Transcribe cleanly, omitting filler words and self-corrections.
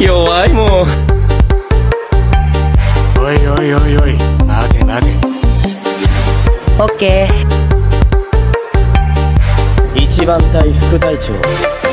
弱いもん。 おいおいおいおい、待て待て。 オッケー。 一番隊副隊長